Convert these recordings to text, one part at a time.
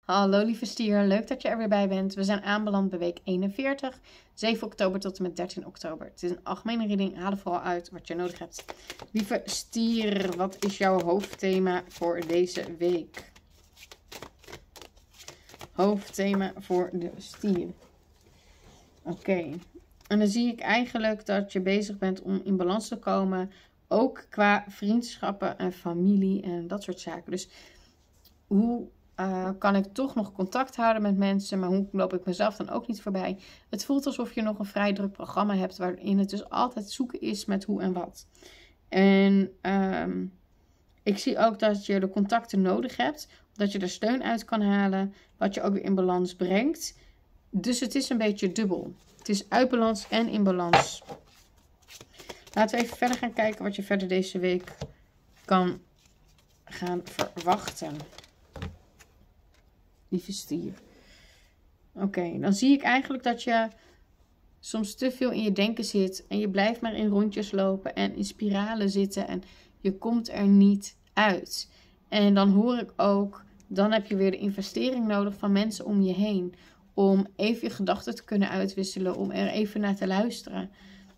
Hallo lieve stier, leuk dat je er weer bij bent. We zijn aanbeland bij week 41, 7 oktober tot en met 13 oktober. Het is een algemene reading, haal er vooral uit wat je nodig hebt. Lieve stier, wat is jouw hoofdthema voor deze week? Hoofdthema voor de stier. Oké. En dan zie ik eigenlijk dat je bezig bent om in balans te komen. Ook qua vriendschappen en familie en dat soort zaken. Dus hoe kan ik toch nog contact houden met mensen, maar hoe loop ik mezelf dan ook niet voorbij? Het voelt alsof je nog een vrij druk programma hebt, waarin het dus altijd zoeken is met hoe en wat. En ik zie ook dat je de contacten nodig hebt, dat je er steun uit kan halen, wat je ook weer in balans brengt. Dus het is een beetje dubbel. Het is uit balans en in balans. Laten we even verder gaan kijken wat je verder deze week kan gaan verwachten. Lieve stier. Oké, dan zie ik eigenlijk dat je soms te veel in je denken zit. En je blijft maar in rondjes lopen en in spiralen zitten. En je komt er niet uit. En dan hoor ik ook, dan heb je weer de investering nodig van mensen om je heen. Om even je gedachten te kunnen uitwisselen. Om er even naar te luisteren.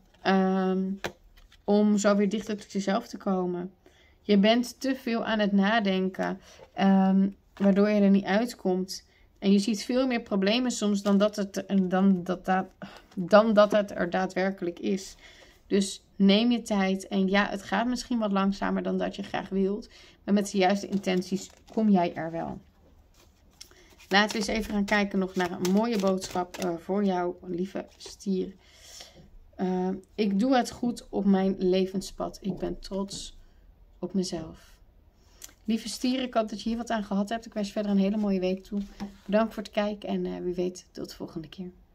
Om zo weer dichter tot jezelf te komen. Je bent te veel aan het nadenken. Waardoor je er niet uitkomt. En je ziet veel meer problemen soms dan dat het er daadwerkelijk is. Dus neem je tijd. En ja, het gaat misschien wat langzamer dan dat je graag wilt. Maar met de juiste intenties kom jij er wel. Laten we eens even gaan kijken nog naar een mooie boodschap voor jou, lieve stier. Ik doe het goed op mijn levenspad. Ik ben trots op mezelf. Lieve stier, ik hoop dat je hier wat aan gehad hebt. Ik wens je verder een hele mooie week toe. Bedankt voor het kijken en wie weet tot de volgende keer.